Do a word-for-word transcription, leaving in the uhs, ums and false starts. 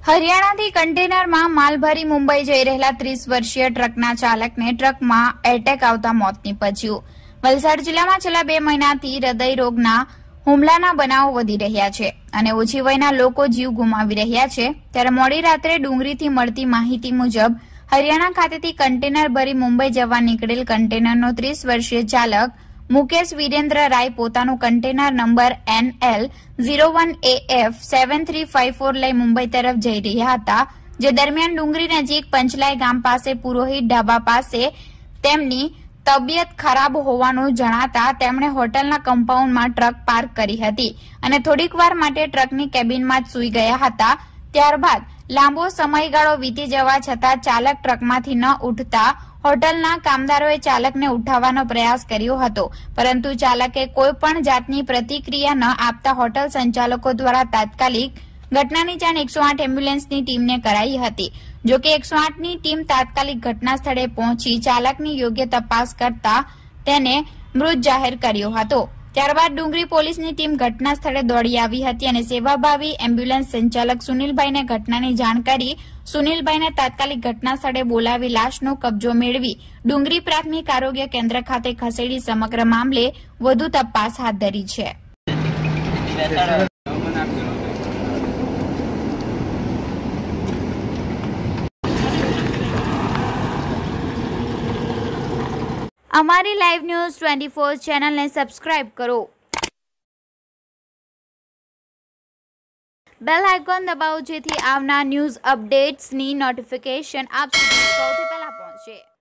હરિયાણાથી કન્ટેનરમાં માલ ભરી મુંબઈ જઈ રહેલા ત્રીસ વર્ષીય ટ્રકના ચાલકને ટ્રકમાં એટેક આવતા મોત નીપજ્યું। વલસાડ જિલ્લામાં છેલ્લા બે મહિનાથી હૃદય રોગના હુમલાના બનાવો વધી રહ્યા છે અને ઓછી વયના લોકો જીવ ગુમાવી રહ્યા છે। ત્યારે મોડી રાત્રે ડુંગરીથી મળતી માહિતી મુજબ હરિયાણા ખાતેથી કન્ટેનર ભરી મુંબઈ જવા નીકળેલ કન્ટેનરનો ત્રીસ વર્ષીય ચાલક મુકેશ વીરેન્દ્ર રાય પોતાનું container number N L zero one A F seven three five four લઈ મુંબઈ તરફ જઈ રહ્યા હતા, જે દરમિયાન ડુંગરી નજીક પંચલાઈ ગામ પાસે પુરોહિત ઢાબા પાસે તેમની તબિયત ખરાબ હોવાનું જણાતા તેમણે હોટલના કમ્પાઉન્ડમાં ટ્રક પાર્ક કરી હતી અને થોડીક વાર માટે ટ્રકની કેબિનમાં જ સૂઈ ગયા હતા। ત્યારબાદ લાંબો સમયગાળો વીતી જવા છતાં ચાલક ટ્રકમાંથી ન ઉઠતા હોટલના કામદારોએ ચાલકને ઉઠાવવાનો પ્રયાસ કર્યો હતો, પરંતુ ચાલકે કોઈ પણ જાતની પ્રતિક્રિયા ન આપતા હોટલ સંચાલકો દ્વારા તાત્કાલિક ઘટનાની જાણ એકસો આઠ એમ્બ્યુલન્સની ટીમને કરાઈ હતી। જો કે એકસો આઠની ટીમ તાત્કાલિક ઘટના સ્થળે પહોંચી ચાલકની યોગ્ય તપાસ કરતા તેને મૃત જાહેર કર્યો હતો। ત્યારબાદ ડુંગરી પોલીસની ટીમ ઘટના સ્થળે દોડી આવી હતી અને સેવાભાવી એમ્બ્યુલન્સ સંચાલક સુનિલભાઈને ઘટનાની જાણ કરી સુનિલભાઈને તાત્કાલિક ઘટના સ્થળે બોલાવી લાશનો કબજો મેળવી ડુંગરી પ્રાથમિક આરોગ્ય કેન્દ્ર ખાતે ખસેડી સમગ્ર મામલે વધુ તપાસ હાથ ધરી છે। અમારી લાઈવ ન્યૂઝ ટ્વેન્ટી ફોર ચેનલને સબસ્ક્રાઇબ કરો, બેલ આઇકોન દબાવો જેથી આવનાર ન્યૂઝ અપડેટ્સની નોટિફિકેશન આપ સુધી સૌથી પહેલા પહોંચે।